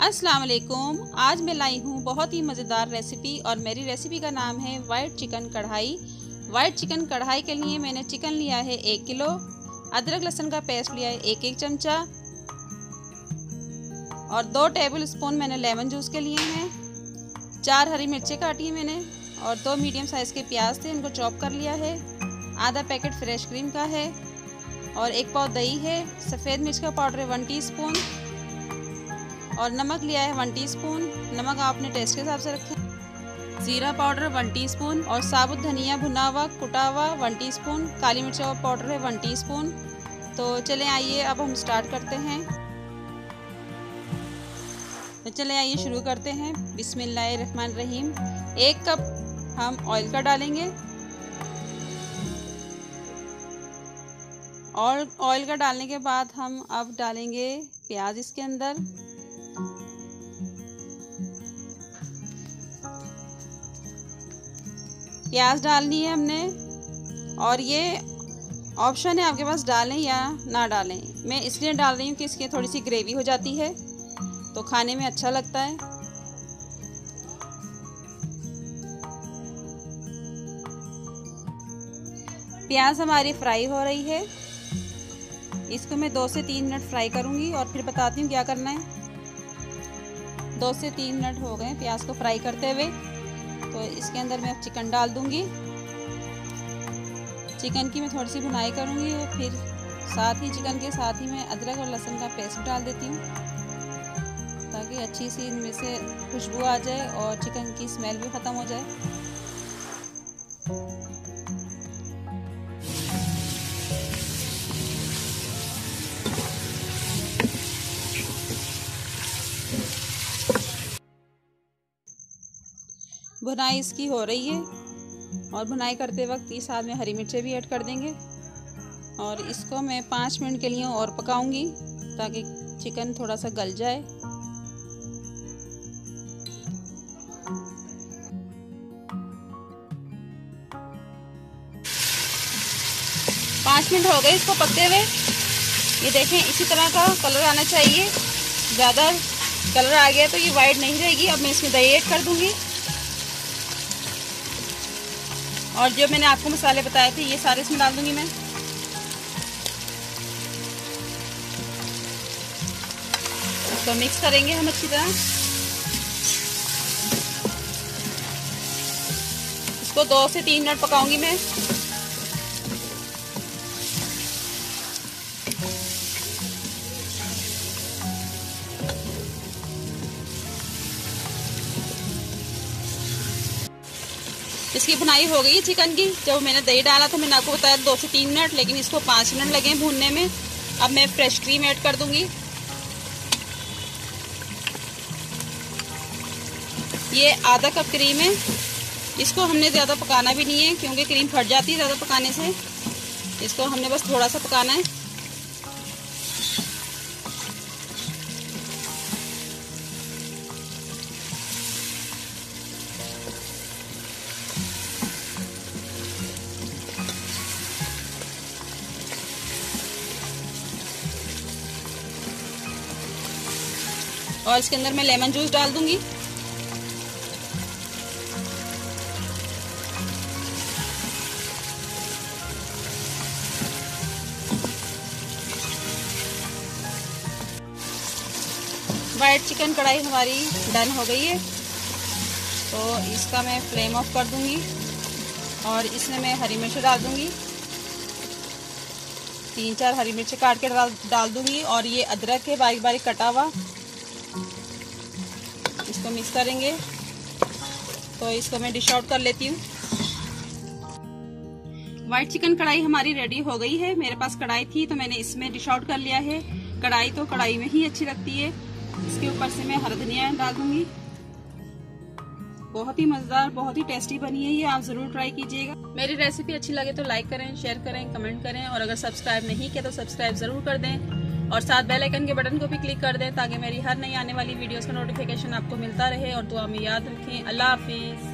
अस्सलाम वालेकुम। आज मैं लाई हूँ बहुत ही मज़ेदार रेसिपी और मेरी रेसिपी का नाम है white chicken kadai. White chicken kadai के लिए मैंने चिकन लिया है 1 किलो, अदरक लहसुन का पेस्ट लिया है 1-1 चमचा और 2 टेबल स्पून मैंने लेमन जूस के लिए हैं। 4 हरी मिर्चें काटी हैं मैंने और 2 मीडियम साइज़ के प्याज थे, इनको चॉप कर लिया है। आधा पैकेट फ्रेश क्रीम का है और 1 पाव दही है। सफ़ेद मिर्च का पाउडर है 1 टीस्पून और नमक लिया है 1 टीस्पून। नमक आप अपने टेस्ट के हिसाब से रखें। ज़ीरा पाउडर 1 टीस्पून और साबुत धनिया भुना हुआ कुटा हुआ 1 टीस्पून। काली मिर्च का पाउडर है 1 टीस्पून। तो चलें आइए अब हम स्टार्ट करते हैं। तो चलें आइए शुरू करते हैं। बिस्मिल्लाहिर्रहमानिर्रहीम। 1 कप हम ऑयल का डालेंगे और ऑयल का डालने के बाद हम अब डालेंगे प्याज इसके अंदर। प्याज डालनी है हमने और ये ऑप्शन है आपके पास, डालें या ना डालें। मैं इसलिए डाल रही हूँ कि इसकी थोड़ी सी ग्रेवी हो जाती है तो खाने में अच्छा लगता है। प्याज हमारी फ्राई हो रही है, इसको मैं 2 से 3 मिनट फ्राई करूँगी और फिर बताती हूँ क्या करना है। 2 से 3 मिनट हो गए प्याज को फ्राई करते हुए, तो इसके अंदर मैं अब चिकन डाल दूँगी। चिकन की मैं थोड़ी सी भुनाई करूँगी और फिर साथ ही चिकन के साथ ही मैं अदरक और लहसुन का पेस्ट डाल देती हूँ ताकि अच्छी सी इनमें से खुशबू आ जाए और चिकन की स्मेल भी ख़त्म हो जाए। भुनाई इसकी हो रही है और भुनाई करते वक्त इस साथ में हरी मिर्चें भी ऐड कर देंगे और इसको मैं 5 मिनट के लिए और पकाऊंगी ताकि चिकन थोड़ा सा गल जाए। पाँच मिनट हो गए इसको पकते हुए। ये देखें इसी तरह का कलर आना चाहिए। ज़्यादा कलर आ गया तो ये वाइट नहीं रहेगी। अब मैं इसमें दही ऐड कर दूंगी और जो मैंने आपको मसाले बताए थे ये सारे इसमें डाल दूंगी मैं। इसको मिक्स करेंगे हम अच्छी तरह। इसको 2 से 3 मिनट पकाऊंगी मैं। इसकी भुनाई हो गई है चिकन की। जब मैंने दही डाला था मैंने आपको बताया 2 से 3 मिनट, लेकिन इसको 5 मिनट लगे भूनने में। अब मैं फ्रेश क्रीम ऐड कर दूंगी। ये आधा कप क्रीम है। इसको हमने ज़्यादा पकाना भी नहीं है क्योंकि क्रीम फट जाती है ज़्यादा पकाने से। इसको हमने बस थोड़ा सा पकाना है। और इसके अंदर मैं लेमन जूस डाल दूंगी। वाइट चिकन कढ़ाई हमारी डन हो गई है तो इसका मैं फ्लेम ऑफ कर दूंगी और इसमें मैं हरी मिर्च डाल दूंगी। 3-4 हरी मिर्च काट के डाल दूंगी और ये अदरक है बारीक बारीक कटा हुआ। इसको मिक्स करेंगे तो इसको मैं डिश आउट कर लेती हूँ। वाइट चिकन कढ़ाई हमारी रेडी हो गई है। मेरे पास कढ़ाई थी तो मैंने इसमें डिश आउट कर लिया है। कढ़ाई तो कढ़ाई में ही अच्छी लगती है। इसके ऊपर से मैं हरा धनिया डाल दूंगी। बहुत ही मजेदार, बहुत ही टेस्टी बनी है ये, आप जरूर ट्राई कीजिएगा। मेरी रेसिपी अच्छी लगे तो लाइक करें, शेयर करें, कमेंट करें और अगर सब्सक्राइब नहीं किया तो सब्सक्राइब जरूर कर दें और साथ बेल आइकन के बटन को भी क्लिक कर दें ताकि मेरी हर नई आने वाली वीडियोस का नोटिफिकेशन आपको मिलता रहे। और दुआ में याद रखें। अल्लाह हाफिज।